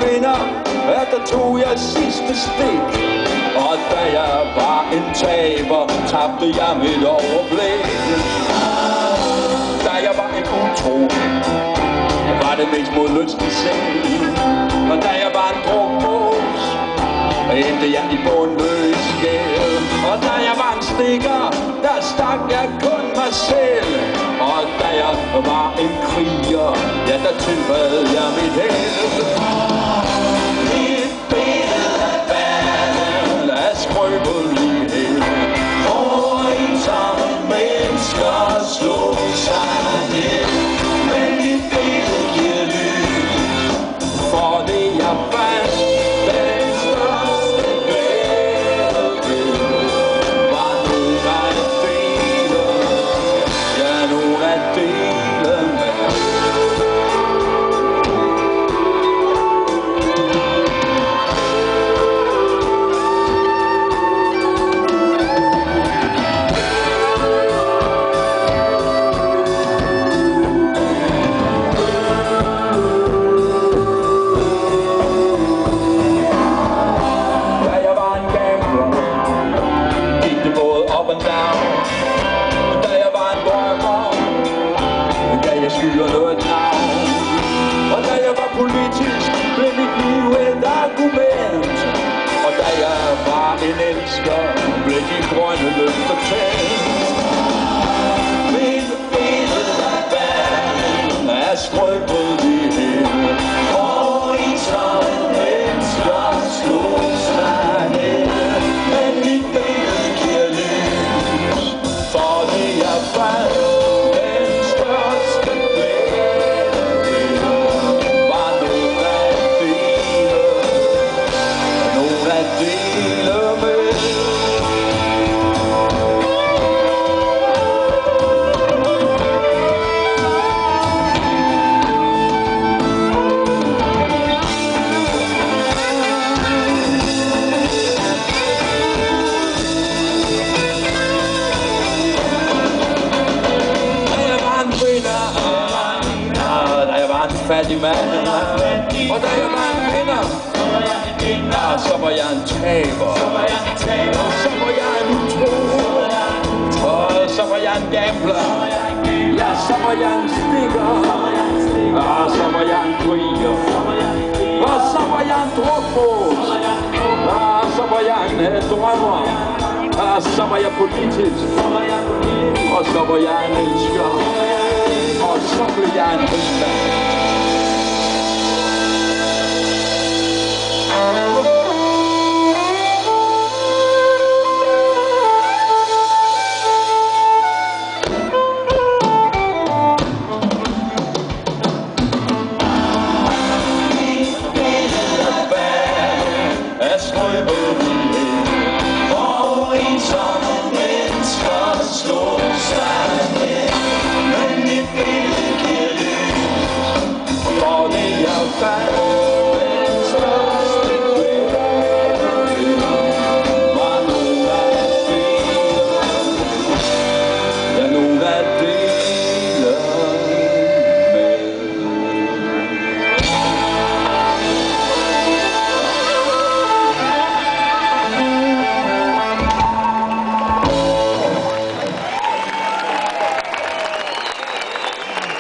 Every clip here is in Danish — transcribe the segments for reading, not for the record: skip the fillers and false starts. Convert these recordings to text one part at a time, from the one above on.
minder, at der tog jeg sidste stik. Og da jeg var en taber, tabte jeg mit overblik. Da jeg var en utro, var det mest mod lysten selv. Og da jeg var en drukmås, endte jeg i bundløs gæld. Og da jeg var en stikker, der stak jeg kun mig selv. Og da jeg var en kriger, ja, der tilbad jeg mit held. Mit billede af verden er skrøbelighed. Og ensomme mennesker slog sig ned. Men mit billede giver lys, for det jeg fandt. Og da jeg var politisk, blev mit liv et argument. Og da jeg var en elsker, blev de grønne løfter tændt. Mit billede af verden er skrøbelighed. Og ensomme mennesker slog sig ned. Men mit billede giver lys, for det jeg fandt. Fattig mand, og da jeg var en vinder, så var jeg en taber, og så var jeg en utro, og så var jeg en gambler, ja, så var jeg en stikker, og så var jeg en kriger, og så var jeg en drukmås, og så var jeg en drømmer, og så var jeg politisk, og så var jeg en elsker, og så blev jeg en rigmand.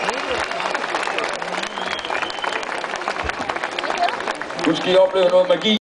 Nu skal I opleve noget magi.